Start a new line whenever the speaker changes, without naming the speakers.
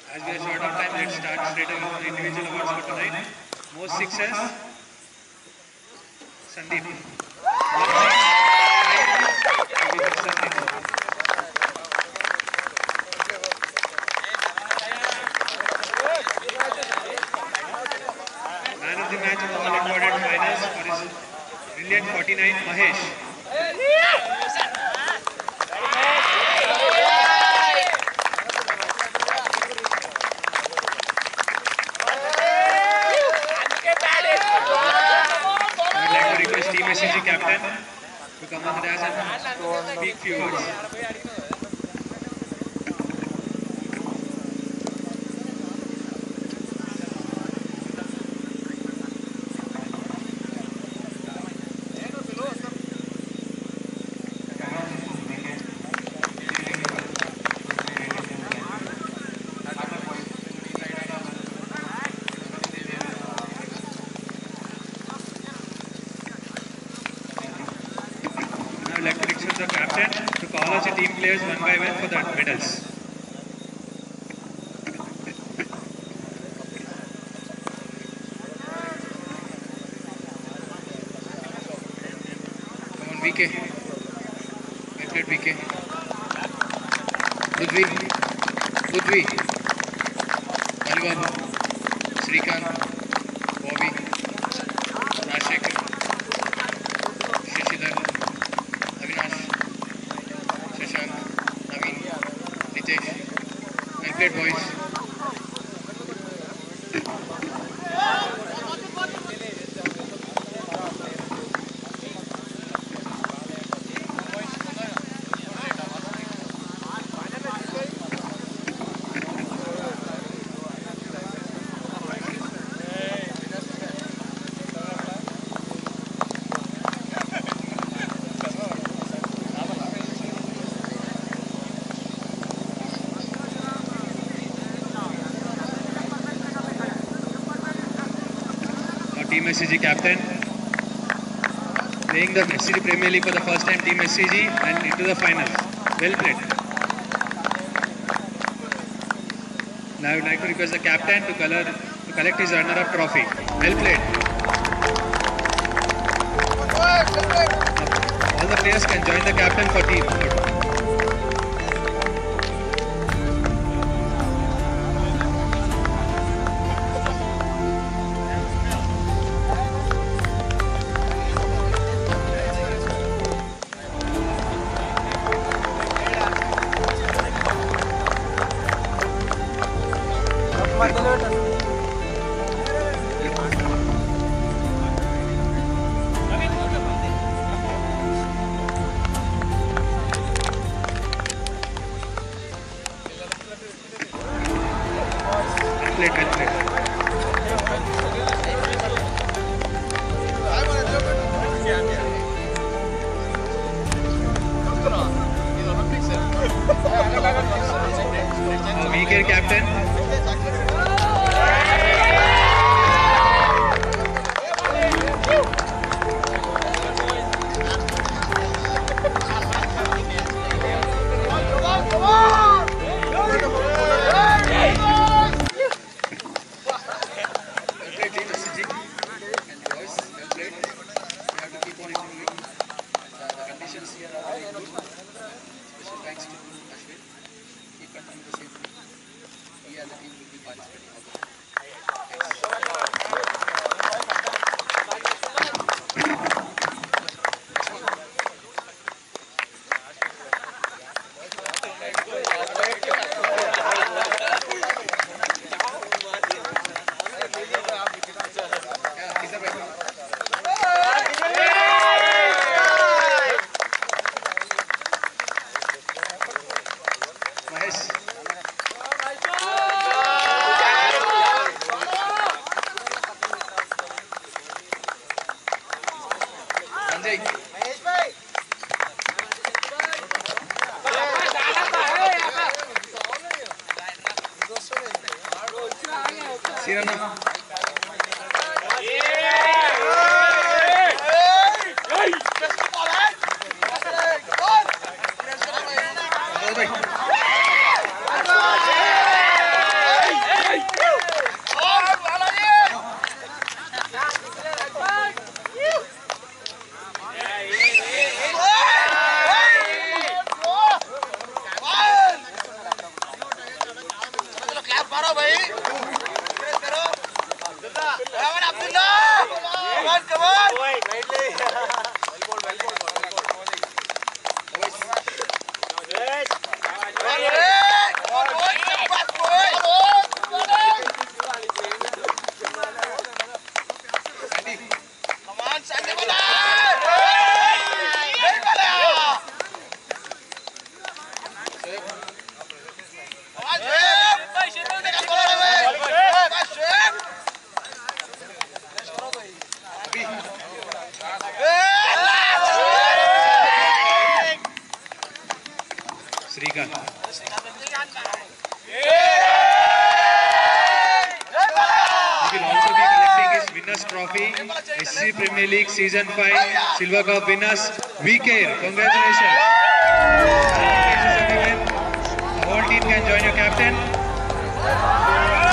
As we are short of time, let's start straight away with the individual awards for tonight. Most sixes, Sandeep. Man of the match of all important finals for his brilliant 49, Mahesh. Team SCG captain to come on the dash and speak few words. I would like to request the captain to call us the team players one by one for the medals. Come on, VK. Well played, VK. Budvi. Alibabu. Srikant. Bobby. Rajshekhar. Shishidhar. Avinash, Shashank, Naveen, Nitesh. Well played, boys. Team SCG captain, playing the SCG Premier League for the first time, Team SCG, and into the final. Well played. Now I would like to request the captain to collect his runner-up trophy. Well played. All the players can join the captain for team. Well played. VK captain. Special thanks to Ashwin. Keep continuing the same. We as a team will be participating. Sirana.
He will also be collecting his winners trophy. SC Premier League Season 5 Silver Cup winners. VK, congratulations. The whole team can join your captain.